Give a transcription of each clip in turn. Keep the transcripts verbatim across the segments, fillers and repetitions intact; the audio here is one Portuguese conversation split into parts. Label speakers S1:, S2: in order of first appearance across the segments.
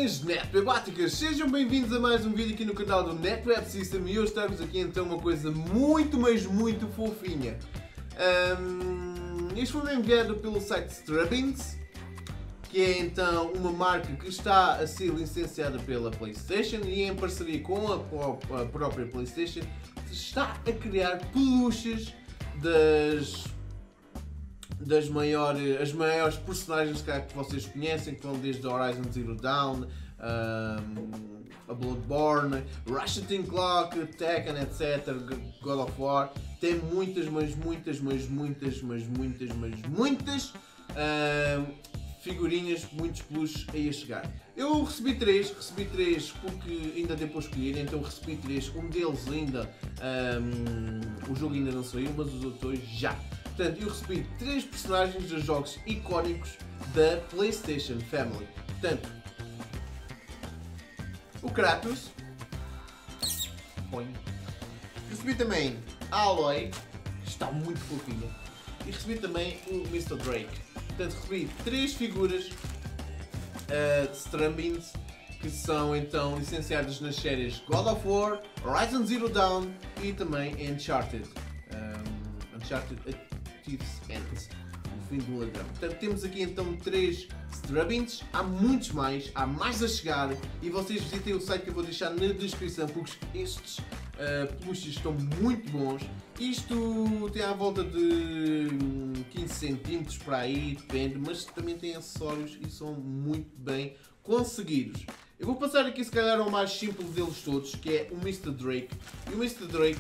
S1: Minhas netwebáticas, sejam bem-vindos a mais um vídeo aqui no canal do NetWeb System e hoje estamos aqui então uma coisa muito, mas muito fofinha. Um, isto foi enviado pelo site Strubbins, que é então uma marca que está a ser licenciada pela PlayStation e em parceria com a, a própria PlayStation está a criar peluches das... das maiores, as maiores personagens que vocês conhecem, que vão desde Horizon Zero Dawn, um, a Bloodborne, Ratchet and Clank, Tekken, etcétera, God of War. Tem muitas, mas muitas, mas muitas, mas muitas, mas muitas um, figurinhas, muitos peluches aí a chegar. Eu recebi três, recebi três porque ainda deu para escolher, então recebi três. Um deles ainda, um, o jogo ainda não saiu, mas os outros dois já. Portanto, eu recebi três personagens dos jogos icónicos da PlayStation Family. Portanto, o Kratos. Põe. Recebi também a Aloy, que está muito fofinha. E recebi também o mister Drake. Portanto, recebi três figuras uh, de Strubbins, que são então licenciadas nas séries God of War, Horizon Zero Dawn e também Uncharted. Um, Uncharted Thief's End, o fim do ladrão. Portanto, temos aqui então três Strubbins, há muitos mais, há mais a chegar e vocês visitem o site que eu vou deixar na descrição porque estes uh, peluches estão muito bons. Isto tem à volta de quinze centímetros para aí, depende, mas também tem acessórios e são muito bem conseguidos. Eu vou passar aqui se calhar ao mais simples deles todos, que é o mister Drake. E o mister Drake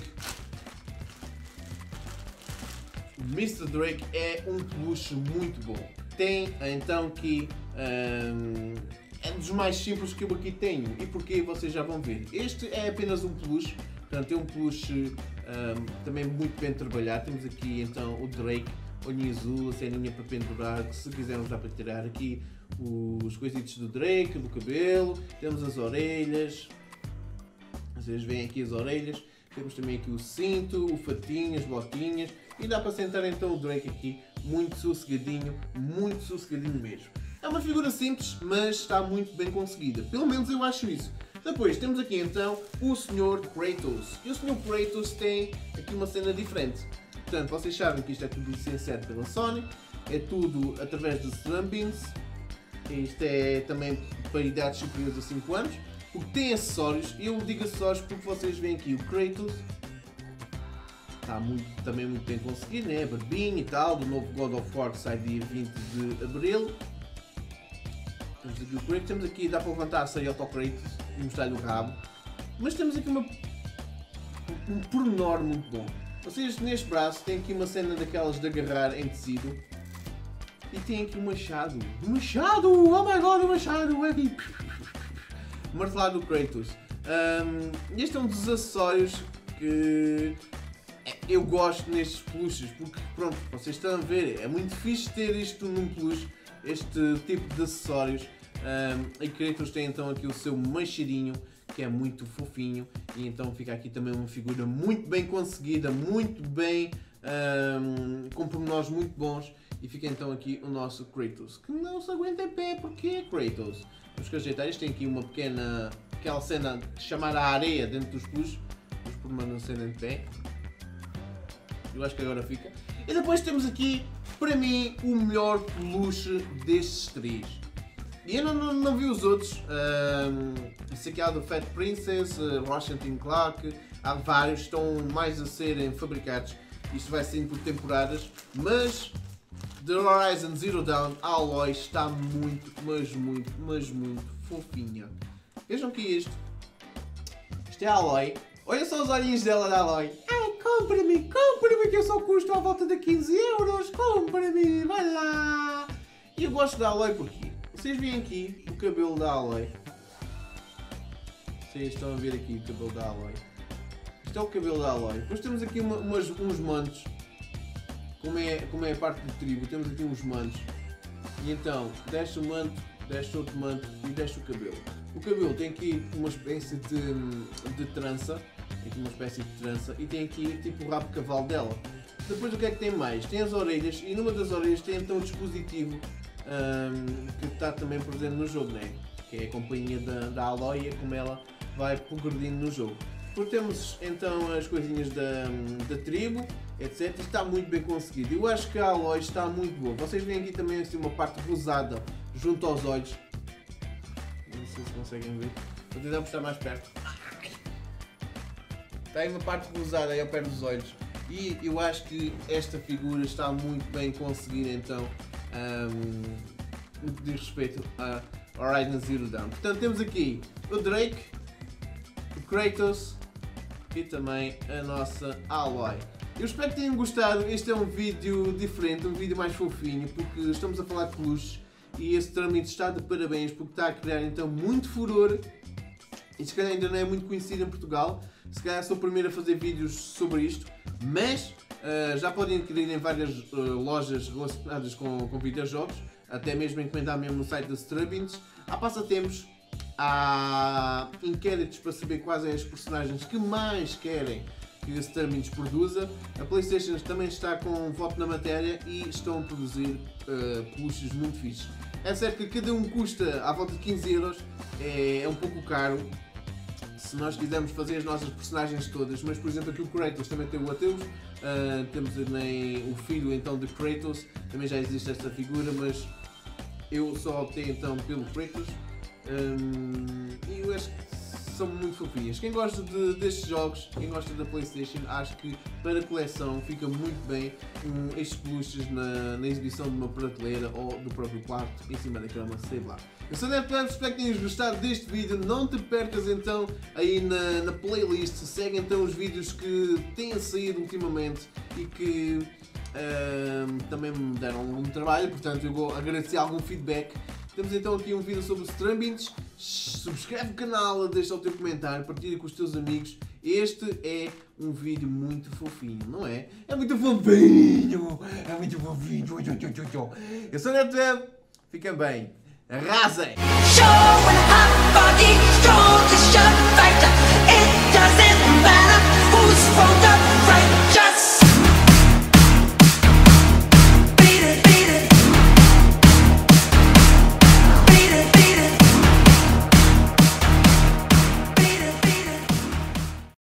S1: O mister Drake é um peluche muito bom. Tem então que um, é um dos mais simples que eu aqui tenho e porque vocês já vão ver. Este é apenas um peluche, portanto é um peluche um, também muito bem trabalhado. Temos aqui então o Drake, olhinho azul, a ceninha para pendurar, que se quisermos dá para tirar aqui os coisitos do Drake, do cabelo. Temos as orelhas, vocês veem aqui as orelhas. Temos também aqui o cinto, o fatinho, as botinhas e dá para sentar então o Drake aqui muito sossegadinho, muito sossegadinho mesmo. É uma figura simples, mas está muito bem conseguida, pelo menos eu acho isso. Depois temos aqui então o senhor Kratos. E o senhor Kratos tem aqui uma cena diferente. Portanto, vocês sabem que isto é tudo licenciado pela Sony, é tudo através do Strubbins. Isto é também para idades superiores a cinco anos. Porque tem acessórios, e eu digo acessórios porque vocês veem aqui o Kratos, está muito, também muito bem conseguido, né? A barbinha e tal, do novo God of War que sai dia vinte de Abril. Temos aqui o Kratos, temos aqui, dá para levantar a saia ao Kratos e mostrar-lhe o rabo, mas temos aqui uma, um pormenor muito bom. Vocês neste braço têm aqui uma cena daquelas de agarrar em tecido, e tem aqui um machado, um machado, oh my god, um machado, é aqui. Martelado do Kratos. Um, este é um dos acessórios que eu gosto nestes peluches, porque pronto, vocês estão a ver, é muito fixe ter isto num peluche, este tipo de acessórios. Um, e Kratos tem então aqui o seu machadinho, que é muito fofinho, e então fica aqui também uma figura muito bem conseguida, muito bem, um, com pormenores muito bons, e fica então aqui o nosso Kratos, que não se aguenta em pé, porque é Kratos. Os cajetários têm aqui uma pequena, aquela cena de chamar a areia dentro dos peluches, os pormenores cena em pé. Eu acho que agora fica. E depois temos aqui, para mim, o melhor peluche destes três. E eu não, não, não vi os outros. Um, esse aqui é o do Fat Princess, uh, Ratchet and Clank, há vários, estão mais a serem fabricados. Isto vai sendo por temporadas, mas The Horizon Zero Dawn, a Aloy está muito, mas muito, mas muito fofinha. Vejam que é isto. Isto é a Aloy. Olha só os olhinhos dela da Aloy. Ai, compra-me, compra-me que eu só custo à volta de quinze euros. Compra-me, vai lá. E eu gosto da Aloy porque vocês veem aqui o cabelo da Aloy. Vocês estão a ver aqui o cabelo da Aloy. Isto é o cabelo da Aloy. Depois temos aqui uma, umas, uns mantos. Como é, como é a parte do tribo, temos aqui uns mantos. E então, desce o manto, desce outro manto e desce o cabelo. O cabelo tem aqui uma espécie de, de trança. Tem aqui uma espécie de trança. E tem aqui tipo o rabo de cavalo dela. Depois o que é que tem mais? Tem as orelhas. E numa das orelhas tem então o dispositivo um, que está também presente no jogo, né? que é a companhia da, da Aloy, como ela vai progredindo no jogo. Porque temos então as coisinhas da, da tribo, etcétera. Está muito bem conseguido. Eu acho que a Aloy está muito boa. Vocês veem aqui também assim, uma parte rosada junto aos olhos. Não sei se conseguem ver. Vou tentar puxar mais perto. Está aí uma parte rosada aí ao pé dos olhos. E eu acho que esta figura está muito bem conseguida então um, no que diz respeito a Horizon Zero Dawn. Portanto temos aqui o Drake, o Kratos e também a nossa Aloy. Eu espero que tenham gostado. Este é um vídeo diferente, um vídeo mais fofinho, porque estamos a falar de peluches e esse trâmite está de parabéns porque está a criar então muito furor. E se calhar ainda não é muito conhecido em Portugal, se calhar sou o primeiro a fazer vídeos sobre isto, mas uh, já podem adquirir em várias uh, lojas relacionadas com, com videojogos, até mesmo encomendar mesmo no site da Strabins. Há passatempos, há inquéritos para saber quais são as personagens que mais querem que a Strabins produza. A PlayStation também está com um voto na matéria e estão a produzir uh, peluches muito fixes. É certo que cada um custa à volta de quinze euros, é, é um pouco caro se nós quisermos fazer as nossas personagens todas, mas por exemplo aqui o Kratos também tem o Atreus, uh, temos também o filho então de Kratos, também já existe esta figura, mas eu só optei então pelo Kratos, um, e eu acho que são muito fofinhas. Quem gosta de, destes jogos, quem gosta da PlayStation, acho que para coleção fica muito bem um, estes peluches na, na exibição de uma prateleira ou do próprio quarto, em cima da cama, sei lá. Eu sou o Neto, espero que tenhas gostado deste vídeo. Não te percas então aí na, na playlist, segue então os vídeos que têm saído ultimamente e que uh, também me deram algum trabalho, portanto eu vou agradecer algum feedback. Temos então aqui um vídeo sobre Strabins. Subscreve o canal, deixa o teu comentário, partilha com os teus amigos. Este é um vídeo muito fofinho, não é? É muito fofinho! É muito fofinho! Eu sou o Neto Web, fiquem bem, arrasem! It doesn't matter who's from